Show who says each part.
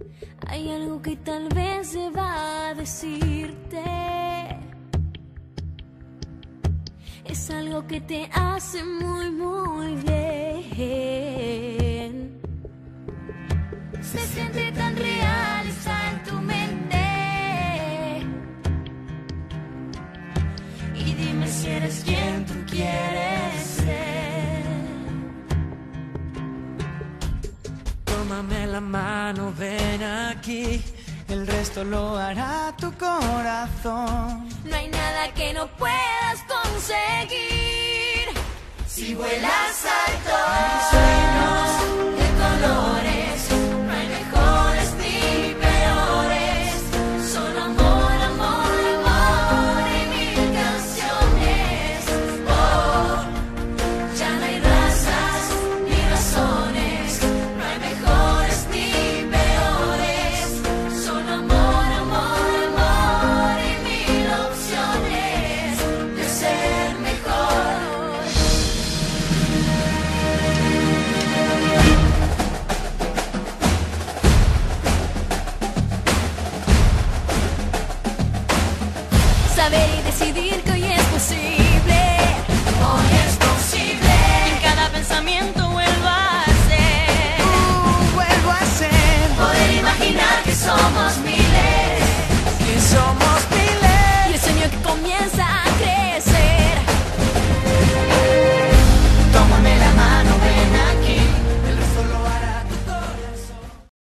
Speaker 1: Hay algo que tal vez deba decirte. Es algo que te hace muy, muy bien. Se siente tan real, está en tu mente. Y dime si eres quien tú quieres ser.
Speaker 2: Tómame la mano, ven aquí, el resto lo hará tu corazón.
Speaker 1: No hay nada que no puedas conseguir si vuelas alto. Sueños de colores, no hay mejores ni peores. Solo amor, amor, amor y mil canciones. Oh, ya no hay razas ni razones, no hay mejores ni peores. Solo amor, amor, amor y mil opciones de ser mejor. Saber y decidir que hoy es posible.